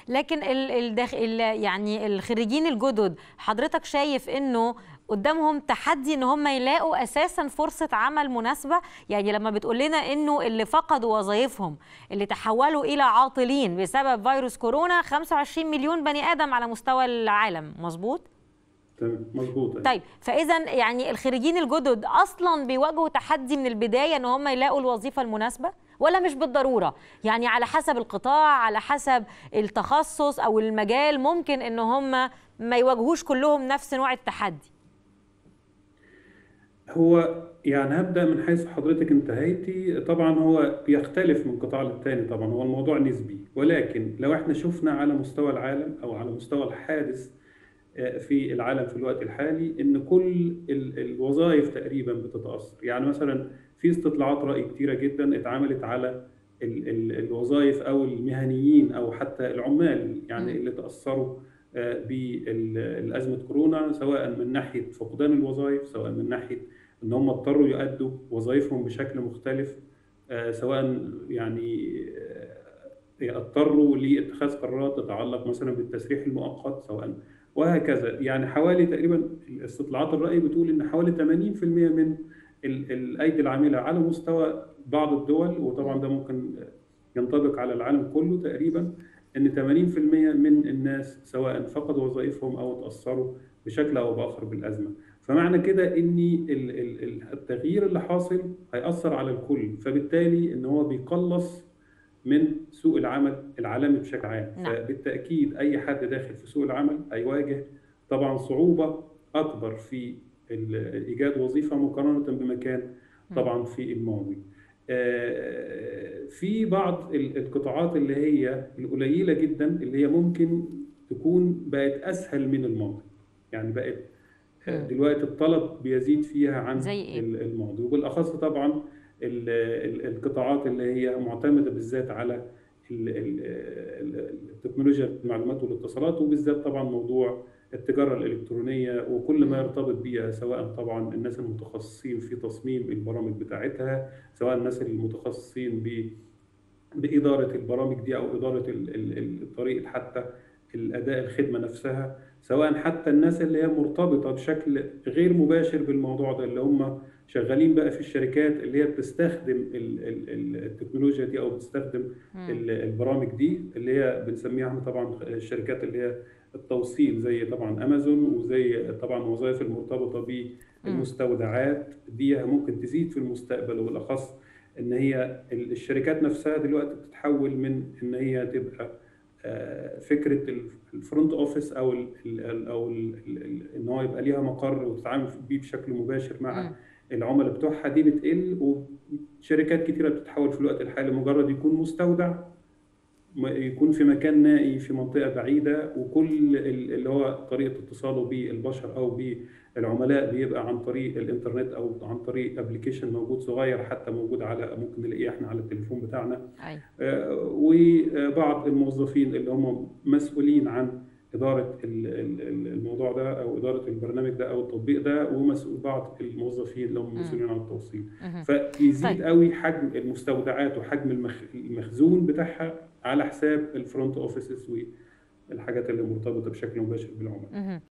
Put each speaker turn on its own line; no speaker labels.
لكن يعني الخريجين الجدد حضرتك شايف انه قدامهم تحدي ان هم يلاقوا اساسا فرصه عمل مناسبه؟ يعني لما بتقول لنا انه اللي فقدوا وظائفهم، اللي تحولوا الى عاطلين بسبب فيروس كورونا 25 مليون بني ادم على مستوى العالم، مظبوط؟
تمام، مظبوط.
طيب، فاذا يعني الخريجين الجدد اصلا بيواجهوا تحدي من البدايه ان هم يلاقوا الوظيفه المناسبه، ولا مش بالضروره؟ يعني على حسب القطاع، على حسب التخصص او المجال، ممكن ان هم ما يواجهوش كلهم نفس نوع التحدي.
هو يعني هبدأ من حيث حضرتك انتهيتي. طبعا هو بيختلف من قطاع للتاني، طبعا هو الموضوع نسبي، ولكن لو احنا شفنا على مستوى العالم او على مستوى الحادث في العالم في الوقت الحالي، ان كل الوظائف تقريبا بتتأثر. يعني مثلا في استطلاعات رأي كتيرة جدا اتعملت على الوظائف او المهنيين او حتى العمال، يعني اللي تأثروا بأزمة كورونا، سواء من ناحية فقدان الوظائف، سواء من ناحية ان هم اضطروا يؤدوا وظائفهم بشكل مختلف، سواء يعني اضطروا لاتخاذ قرارات تتعلق مثلا بالتسريح المؤقت، سواء وهكذا. يعني حوالي تقريبا استطلاعات الرأي بتقول ان حوالي 80% من الايدي العامله على مستوى بعض الدول، وطبعا ده ممكن ينطبق على العالم كله تقريبا، ان 80% من الناس سواء فقدوا وظائفهم او تاثروا بشكل او باخر بالازمه. فمعنى كده ان التغيير اللي حاصل هيأثر على الكل، فبالتالي ان هو بيقلص من سوق العمل العالمي بشكل عام. فبالتأكيد أي حد داخل في سوق العمل هيواجه طبعا صعوبة أكبر في إيجاد وظيفة مقارنة بما كان طبعا في الماضي. في بعض القطاعات اللي هي القليلة جدا، اللي هي ممكن تكون بقت أسهل من الماضي، يعني بقت دلوقتي الطلب بيزيد فيها عن الماضي، وبالأخص طبعا القطاعات اللي هي معتمدة بالذات على التكنولوجيا المعلومات والاتصالات، وبالذات طبعا موضوع التجارة الإلكترونية وكل ما يرتبط بيها، سواء طبعا الناس المتخصصين في تصميم البرامج بتاعتها، سواء الناس المتخصصين بإدارة البرامج دي أو إدارة طريقة حتى الأداء الخدمة نفسها، سواء حتى الناس اللي هي مرتبطة بشكل غير مباشر بالموضوع ده، اللي هم شغالين بقى في الشركات اللي هي بتستخدم التكنولوجيا دي أو بتستخدم البرامج دي، اللي هي بنسميها طبعا الشركات اللي هي التوصيل، زي طبعا أمازون، وزي طبعا وظائف المرتبطة بالمستودعات دي ممكن تزيد في المستقبل. وبالأخص ان هي الشركات نفسها دلوقتي بتتحول من ان هي تبقى فكره الفرونت اوفيس او ان هو يبقى ليها مقر وتتعامل بيه بشكل مباشر مع العملاء بتوعها، دي بتقل، وشركات كتيره بتتحول في الوقت الحالي مجرد يكون مستودع، يكون في مكان نائي في منطقة بعيدة، وكل اللي هو طريقة اتصاله بالبشر أو بالعملاء بيبقى عن طريق الإنترنت أو عن طريق أبليكيشن موجود صغير، حتى موجود على ممكن نلاقيه إحنا على التليفون بتاعنا. وبعض الموظفين اللي هم مسؤولين عن إدارة الموضوع ده أو إدارة البرنامج ده أو التطبيق ده، ومسؤول بعض الموظفين اللي هم مسؤولين عن التوصيل. فيزيد قوي حجم المستودعات وحجم المخزون بتاعها على حساب الفرونت اوفيسز والحاجات اللي مرتبطه بشكل مباشر بالعملاء.